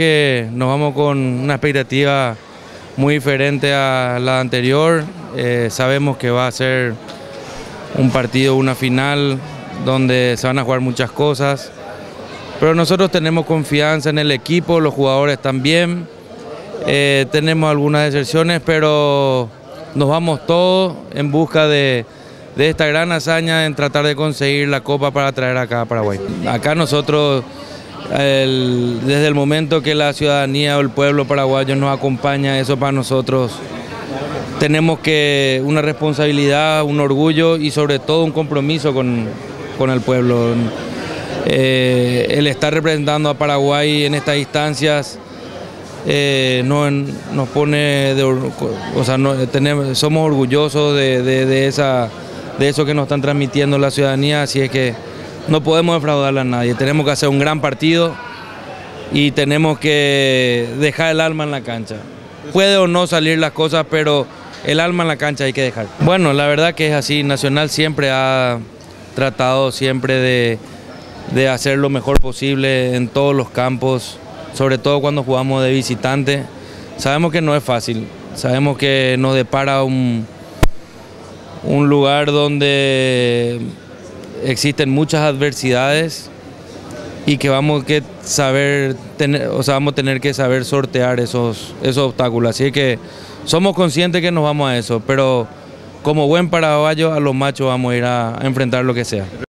que nos vamos con una expectativa muy diferente a la anterior. Sabemos que va a ser un partido, una final, donde se van a jugar muchas cosas. Pero nosotros tenemos confianza en el equipo, los jugadores también. Tenemos algunas deserciones, pero nos vamos todos en busca de esta gran hazaña en tratar de conseguir la copa para traer acá a Paraguay. Acá nosotros, desde el momento que la ciudadanía o el pueblo paraguayo nos acompaña, eso para nosotros tenemos que una responsabilidad, un orgullo y sobre todo un compromiso con el pueblo. El estar representando a Paraguay en estas instancias nos pone, somos orgullosos de eso que nos están transmitiendo la ciudadanía, así es que no podemos defraudarle a nadie. Tenemos que hacer un gran partido y tenemos que dejar el alma en la cancha. Puede o no salir las cosas, pero el alma en la cancha hay que dejar. Bueno, la verdad que es así. Nacional siempre ha tratado de hacer lo mejor posible en todos los campos, sobre todo cuando jugamos de visitante. Sabemos que no es fácil, sabemos que nos depara un lugar donde existen muchas adversidades y que vamos a tener que saber sortear esos obstáculos. Así que somos conscientes que nos vamos a eso, pero como buen paraguayo a los machos vamos a ir a enfrentar lo que sea.